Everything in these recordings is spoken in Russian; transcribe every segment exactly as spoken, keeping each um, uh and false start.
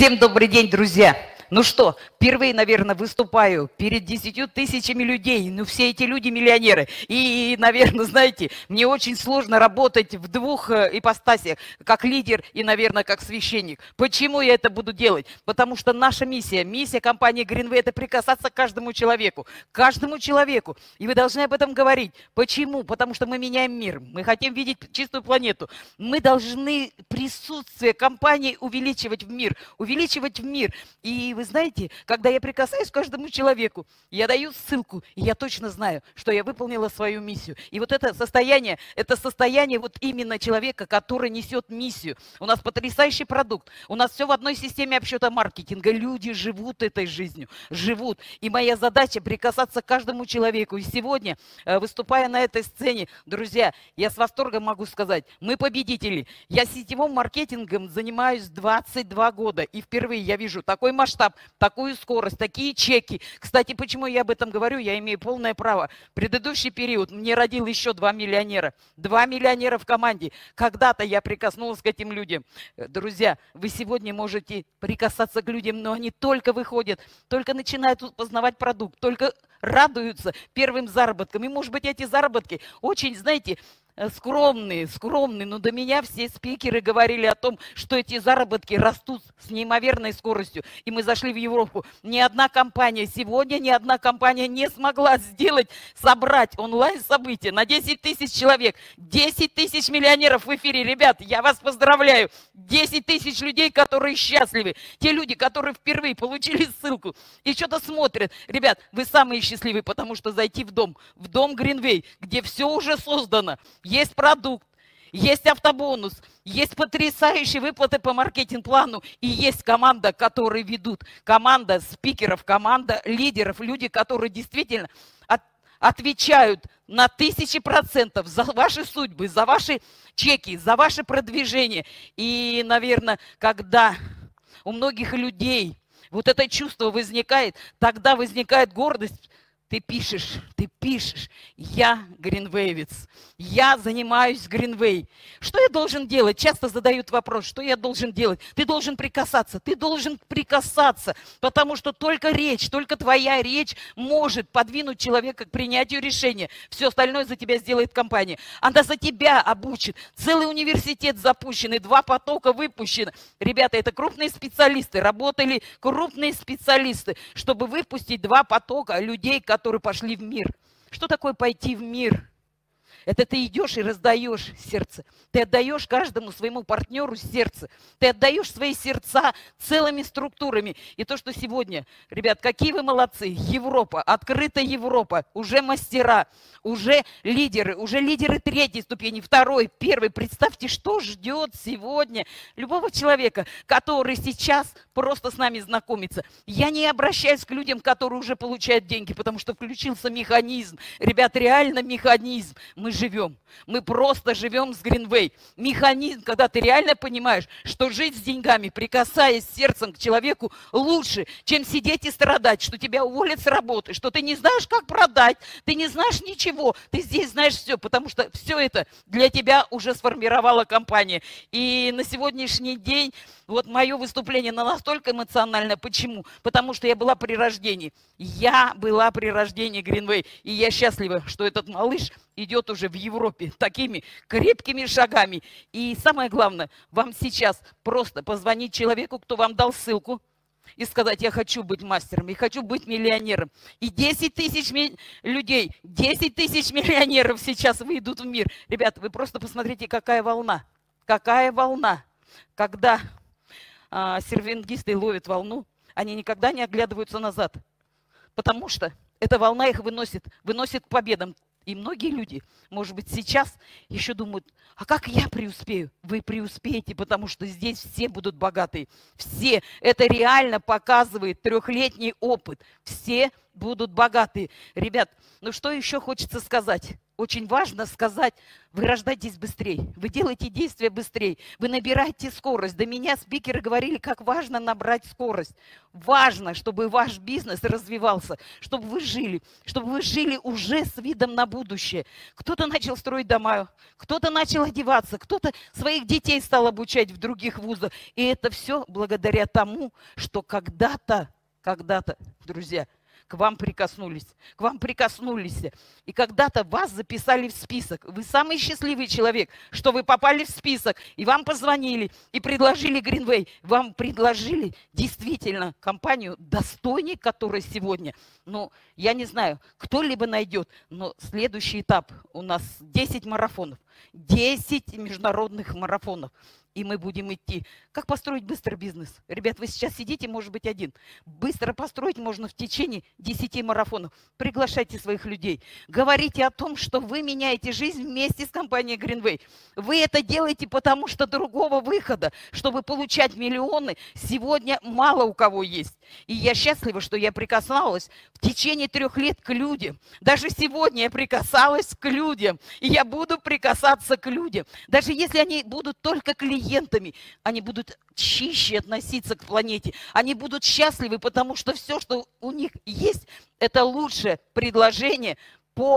Всем добрый день, друзья! Ну что, впервые, наверное, выступаю перед десятью тысячами людей. Ну, все эти люди миллионеры. И, наверное, знаете, мне очень сложно работать в двух ипостасях, как лидер и, наверное, как священник. Почему я это буду делать? Потому что наша миссия, миссия компании Greenway – это прикасаться к каждому человеку. Каждому человеку. И вы должны об этом говорить. Почему? Потому что мы меняем мир. Мы хотим видеть чистую планету. Мы должны присутствие компании увеличивать в мир. Увеличивать в мир. И вы знаете, когда я прикасаюсь к каждому человеку, я даю ссылку, и я точно знаю, что я выполнила свою миссию. И вот это состояние, это состояние вот именно человека, который несет миссию. У нас потрясающий продукт, у нас все в одной системе обсчета маркетинга. Люди живут этой жизнью, живут. И моя задача прикасаться к каждому человеку. И сегодня, выступая на этой сцене, друзья, я с восторгом могу сказать, мы победители. Я сетевым маркетингом занимаюсь двадцать два года, и впервые я вижу такой масштаб, такую скорость, такие чеки. Кстати, почему я об этом говорю? Я имею полное право. В предыдущий период мне родил еще два миллионера. Два миллионера в команде. Когда-то я прикоснулась к этим людям. Друзья, вы сегодня можете прикасаться к людям, но они только выходят, только начинают познавать продукт, только радуются первым заработкам. И, может быть, эти заработки очень, знаете, скромные, скромные, но до меня все спикеры говорили о том, что эти заработки растут с неимоверной скоростью. И мы зашли в Европу. Ни одна компания сегодня, ни одна компания не смогла сделать, собрать онлайн-событие на десять тысяч человек. десять тысяч миллионеров в эфире. Ребят, я вас поздравляю. десять тысяч людей, которые счастливы. Те люди, которые впервые получили ссылку и что-то смотрят. Ребят, вы самые счастливые, потому что зайти в дом, в дом Greenway, где все уже создано. Есть продукт, есть автобонус, есть потрясающие выплаты по маркетинг-плану и есть команда, которые ведут. Команда спикеров, команда лидеров, люди, которые действительно от, отвечают на тысячи процентов за ваши судьбы, за ваши чеки, за ваше продвижение. И, наверное, когда у многих людей вот это чувство возникает, тогда возникает гордость. Ты пишешь, ты пишешь, я гринвейвец, я занимаюсь Greenway. Что я должен делать? Часто задают вопрос, что я должен делать? Ты должен прикасаться, ты должен прикасаться, потому что только речь, только твоя речь может подвинуть человека к принятию решения. Все остальное за тебя сделает компания. Она за тебя обучит. Целый университет запущен, и два потока выпущено. Ребята, это крупные специалисты, работали крупные специалисты, чтобы выпустить два потока людей, которые которые пошли в мир. Что такое пойти в мир? Это ты идешь и раздаешь сердце. Ты отдаешь каждому своему партнеру сердце. Ты отдаешь свои сердца целыми структурами. И то, что сегодня, ребят, какие вы молодцы. Европа, открытая Европа, уже мастера, уже лидеры, уже лидеры третьей ступени, второй, первой. Представьте, что ждет сегодня любого человека, который сейчас просто с нами знакомится. Я не обращаюсь к людям, которые уже получают деньги, потому что включился механизм. Ребят, реально механизм. Мы живем. Мы просто живем с Greenway. Механизм, когда ты реально понимаешь, что жить с деньгами, прикасаясь сердцем к человеку, лучше, чем сидеть и страдать, что тебя уволят с работы, что ты не знаешь, как продать, ты не знаешь ничего, ты здесь знаешь все, потому что все это для тебя уже сформировала компания. И на сегодняшний день вот мое выступление настолько эмоционально. Почему? Потому что я была при рождении. Я была при рождении Greenway. И я счастлива, что этот малыш идет уже в Европе такими крепкими шагами. И самое главное, вам сейчас просто позвонить человеку, кто вам дал ссылку, и сказать, я хочу быть мастером, я хочу быть миллионером. И десять тысяч людей, десять тысяч миллионеров сейчас выйдут в мир. Ребята, вы просто посмотрите, какая волна. Какая волна. Когда а, серфингисты ловят волну, они никогда не оглядываются назад. Потому что эта волна их выносит, выносит к победам. И многие люди, может быть, сейчас еще думают, а как я преуспею? Вы преуспеете, потому что здесь все будут богатые. Все. Это реально показывает трехлетний опыт. Все будут богатые. Ребят, ну что еще хочется сказать? очень важно сказать, вы рождаетесь быстрее, вы делаете действия быстрее, вы набираете скорость. До меня спикеры говорили, как важно набрать скорость. Важно, чтобы ваш бизнес развивался, чтобы вы жили, чтобы вы жили уже с видом на будущее. Кто-то начал строить дома, кто-то начал одеваться, кто-то своих детей стал обучать в других вузах. И это все благодаря тому, что когда-то, когда-то, друзья, к вам прикоснулись, к вам прикоснулись, и когда-то вас записали в список. Вы самый счастливый человек, что вы попали в список, и вам позвонили, и предложили Greenway. Вам предложили действительно компанию, достойней которой сегодня, ну, я не знаю, кто-либо найдет, но следующий этап у нас десять марафонов, десять международных марафонов. И мы будем идти. Как построить быстро бизнес? Ребят, вы сейчас сидите, может быть, один. Быстро построить можно в течение десяти марафонов. Приглашайте своих людей. Говорите о том, что вы меняете жизнь вместе с компанией Greenway. Вы это делаете, потому что другого выхода, чтобы получать миллионы, сегодня мало у кого есть. И я счастлива, что я прикасалась в течение трех лет к людям. Даже сегодня я прикасалась к людям. И я буду прикасаться к людям. Даже если они будут только клиентами, они будут чище относиться к планете. Они будут счастливы, потому что все, что у них есть, это лучшее предложение по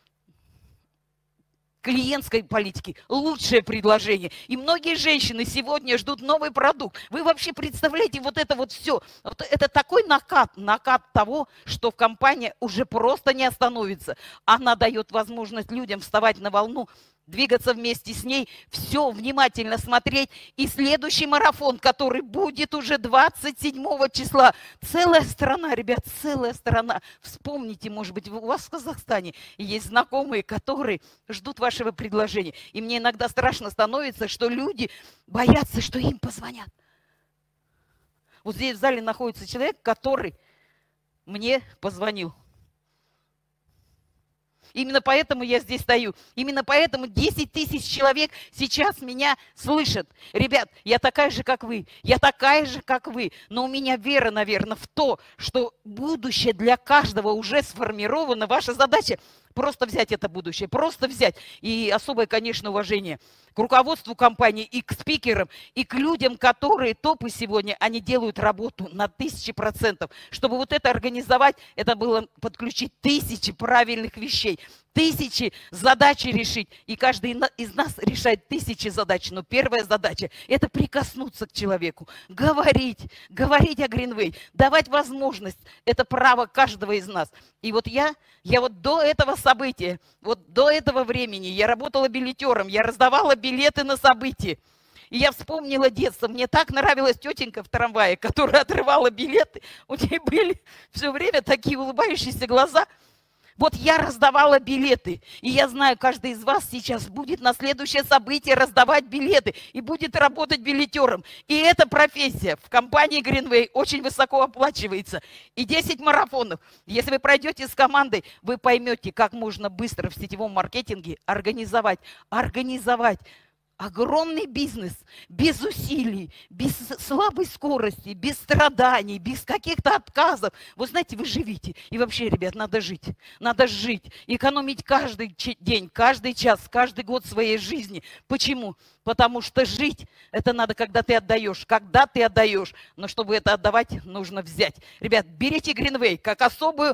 клиентской политике, лучшее предложение. И многие женщины сегодня ждут новый продукт. Вы вообще представляете вот это вот все? Вот это такой накат, накат того, что в компании уже просто не остановится. Она дает возможность людям вставать на волну, двигаться вместе с ней, все внимательно смотреть. И следующий марафон, который будет уже двадцать седьмого числа. Целая страна, ребят, целая страна. Вспомните, может быть, у вас в Казахстане есть знакомые, которые ждут вашего предложения. И мне иногда страшно становится, что люди боятся, что им позвонят. Вот здесь в зале находится человек, который мне позвонил. Именно поэтому я здесь стою. Именно поэтому десять тысяч человек сейчас меня слышат. Ребят, я такая же, как вы. Я такая же, как вы. Но у меня вера, наверное, в то, что будущее для каждого уже сформировано. Ваша задача просто взять это будущее, просто взять. И особое, конечно, уважение к руководству компании и к спикерам, и к людям, которые топы сегодня, они делают работу на тысячи процентов. Чтобы вот это организовать, это было подключить тысячи правильных вещей, тысячи задач решить. И каждый из нас решает тысячи задач. Но первая задача – это прикоснуться к человеку, говорить, говорить о Greenway, давать возможность. Это право каждого из нас. И вот я, я вот до этого события, вот до этого времени я работала билетером, я раздавала билеты на события. И я вспомнила детство. Мне так нравилась тетенька в трамвае, которая отрывала билеты. У нее были все время такие улыбающиеся глаза. Вот я раздавала билеты, и я знаю, каждый из вас сейчас будет на следующее событие раздавать билеты и будет работать билетером. И эта профессия в компании Greenway очень высоко оплачивается. И десять марафонов. Если вы пройдете с командой, вы поймете, как можно быстро в сетевом маркетинге организовать, организовать огромный бизнес без усилий, без слабой скорости, без страданий, без каких-то отказов. Вы знаете, вы живите. И вообще, ребят, надо жить. Надо жить. Экономить каждый день, каждый час, каждый год своей жизни. Почему? Потому что жить – это надо, когда ты отдаешь. Когда ты отдаешь. Но чтобы это отдавать, нужно взять. Ребят, берите Greenway как особую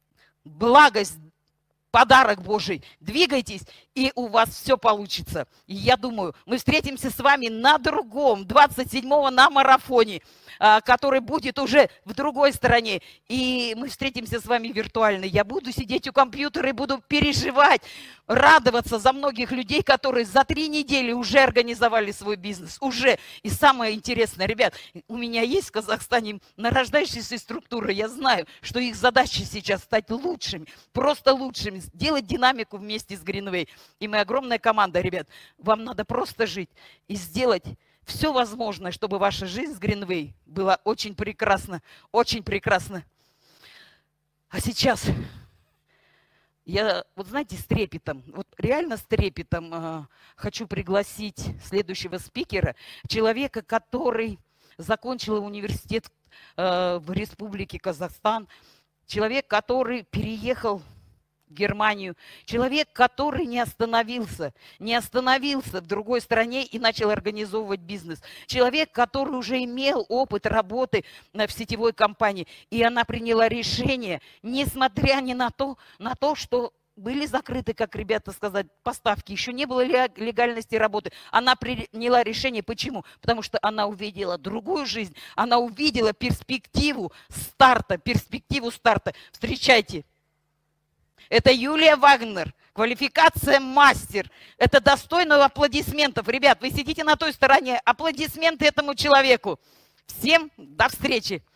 благость, подарок Божий. Двигайтесь, и у вас все получится. И я думаю, мы встретимся с вами на другом, двадцать седьмого на марафоне, который будет уже в другой стороне. И мы встретимся с вами виртуально. Я буду сидеть у компьютера и буду переживать, радоваться за многих людей, которые за три недели уже организовали свой бизнес. Уже. И самое интересное, ребят, у меня есть в Казахстане нарождающаяся структура. Я знаю, что их задача сейчас стать лучшими, просто лучшими, сделать динамику вместе с Greenway. И мы огромная команда, ребят. Вам надо просто жить и сделать все возможное, чтобы ваша жизнь с Greenway была очень прекрасна, очень прекрасна. А сейчас я, вот знаете, с трепетом, вот реально с трепетом э, хочу пригласить следующего спикера, человека, который закончил университет э, в Республике Казахстан, человек, который переехал в Германию. Человек, который не остановился, не остановился в другой стране и начал организовывать бизнес. Человек, который уже имел опыт работы в сетевой компании. И она приняла решение, несмотря ни на то, на то, что были закрыты, как ребята сказать, поставки, еще не было легальности работы. Она приняла решение. Почему? Потому что она увидела другую жизнь, она увидела перспективу старта, перспективу старта. Встречайте. Это Юлия Вагнер, квалификация мастер. Это достойно аплодисментов. Ребят, вы сидите на той стороне. Аплодисменты этому человеку. Всем до встречи.